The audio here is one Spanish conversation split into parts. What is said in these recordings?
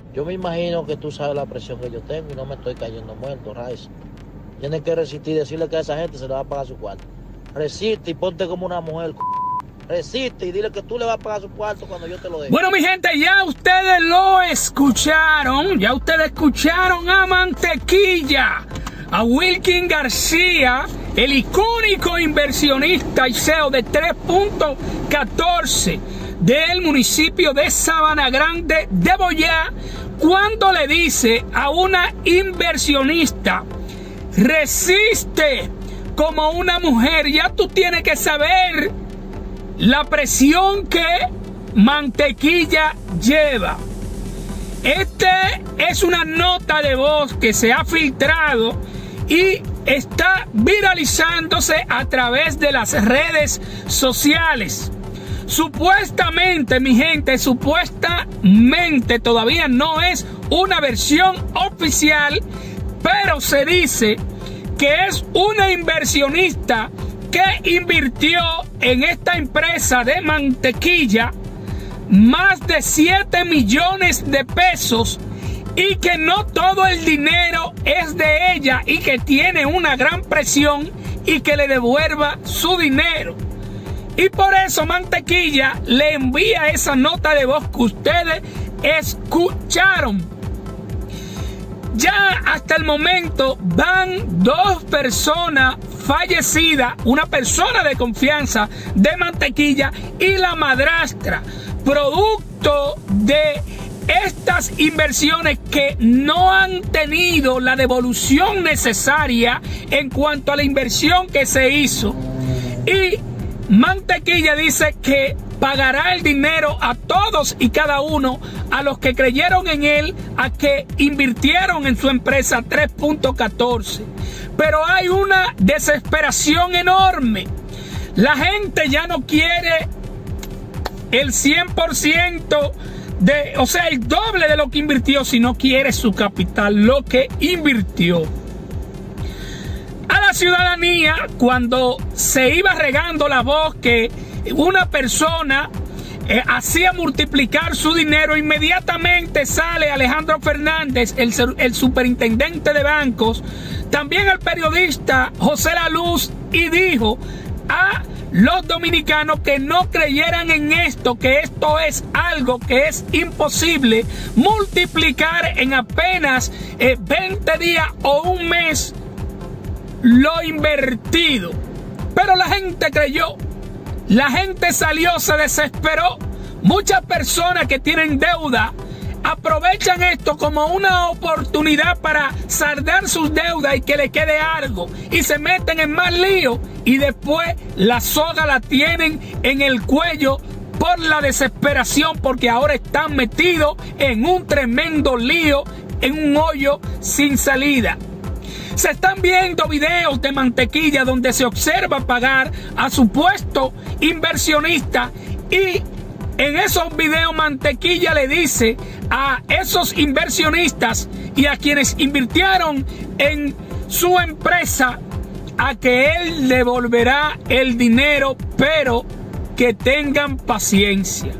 Yo me imagino que tú sabes la presión que yo tengo y no me estoy cayendo muerto, Raiz. Tienes que resistir y decirle que a esa gente se le va a pagar su cuarto. Resiste y ponte como una mujer. Resiste y dile que tú le vas a pagar su cuarto cuando yo te lo dé. Bueno, mi gente, ya ustedes lo escucharon. Ya ustedes escucharon a Mantequilla, a Wilkin García, el icónico inversionista y CEO de 3.14 del municipio de Sabana Grande de Boyá, cuando le dice a una inversionista: resiste como una mujer. Ya tú tienes que saber la presión que Mantequilla lleva. Este es una nota de voz que se ha filtrado y está viralizándose a través de las redes sociales. Supuestamente, mi gente, supuestamente todavía no es una versión oficial, pero se dice que es una inversionista que invirtió en esta empresa de Mantequilla más de 7 millones de pesos y que no todo el dinero es de ella y que tiene una gran presión y que le devuelva su dinero. Y por eso Mantequilla le envía esa nota de voz que ustedes escucharon. Ya hasta el momento van 2 personas fallecidas, una persona de confianza de Mantequilla y la madrastra, producto de estas inversiones que no han tenido la devolución necesaria en cuanto a la inversión que se hizo. Y Mantequilla dice que pagará el dinero a todos y cada uno, a los que creyeron en él, a que invirtieron en su empresa 3.14. Pero hay una desesperación enorme. La gente ya no quiere el 100% o sea, el doble de lo que invirtió, sino quiere su capital, lo que invirtió. A la ciudadanía, cuando se iba regando la voz que una persona hacía multiplicar su dinero, inmediatamente sale Alejandro Fernández, el superintendente de bancos, también el periodista José La Luz, y dijo a los dominicanos que no creyeran en esto, que esto es algo que es imposible multiplicar en apenas 20 días o un mes lo invertido. Pero la gente creyó, la gente salió, se desesperó. Muchas personas que tienen deuda aprovechan esto como una oportunidad para saldar sus deudas y que le quede algo, y se meten en más lío, y después la soga la tienen en el cuello por la desesperación, porque ahora están metidos en un tremendo lío, en un hoyo sin salida. Se están viendo videos de Mantequilla donde se observa pagar a supuesto inversionista, y en esos videos Mantequilla le dice a esos inversionistas y a quienes invirtieron en su empresa a que él devolverá el dinero, pero que tengan paciencia.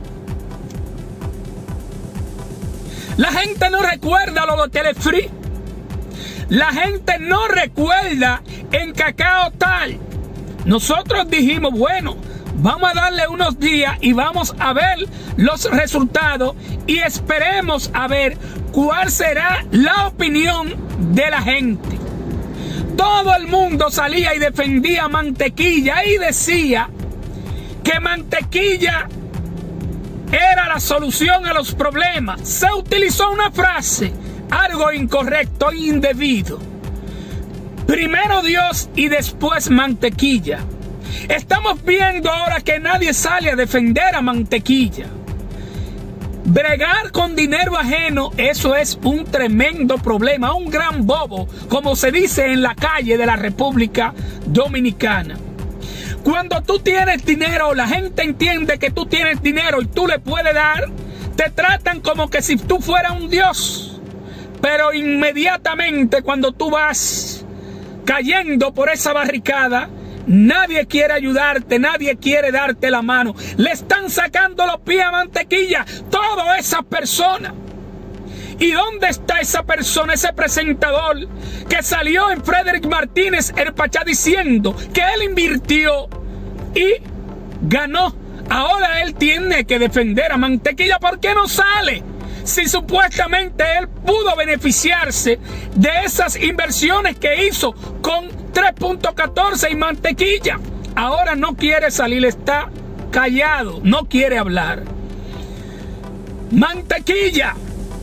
La gente no recuerda lo de Telefree. La gente no recuerda en Cacao Tal. Nosotros dijimos, bueno, vamos a darle unos días y vamos a ver los resultados y esperemos a ver cuál será la opinión de la gente. Todo el mundo salía y defendía a Mantequilla y decía que Mantequilla era la solución a los problemas. Se utilizó una frase, algo incorrecto e indebido. Primero Dios y después Mantequilla. Estamos viendo ahora que nadie sale a defender a Mantequilla. Bregar con dinero ajeno, eso es un tremendo problema, un gran bobo, como se dice en la calle de la República Dominicana. Cuando tú tienes dinero, la gente entiende que tú tienes dinero y tú le puedes dar, te tratan como que si tú fueras un dios. Pero inmediatamente cuando tú vas cayendo por esa barricada, nadie quiere ayudarte, nadie quiere darte la mano. Le están sacando los pies a Mantequilla, todas esas personas. ¿Y dónde está esa persona, ese presentador que salió en Frederick Martínez El Pachá diciendo que él invirtió y ganó? Ahora él tiene que defender a Mantequilla. ¿Por qué no sale? Si supuestamente él pudo beneficiarse de esas inversiones que hizo con 3.14 y Mantequilla. Ahora no quiere salir, está callado, no quiere hablar. Mantequilla,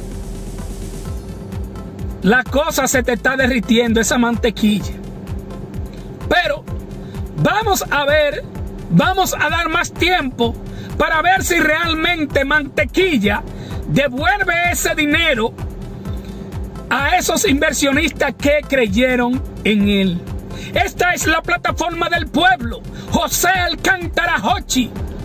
la cosa se te está derritiendo, esa mantequilla. Pero vamos a ver, vamos a dar más tiempo para ver si realmente Mantequilla devuelve ese dinero a esos inversionistas que creyeron en él. Esta es la plataforma del pueblo. José Alcántara Hochi.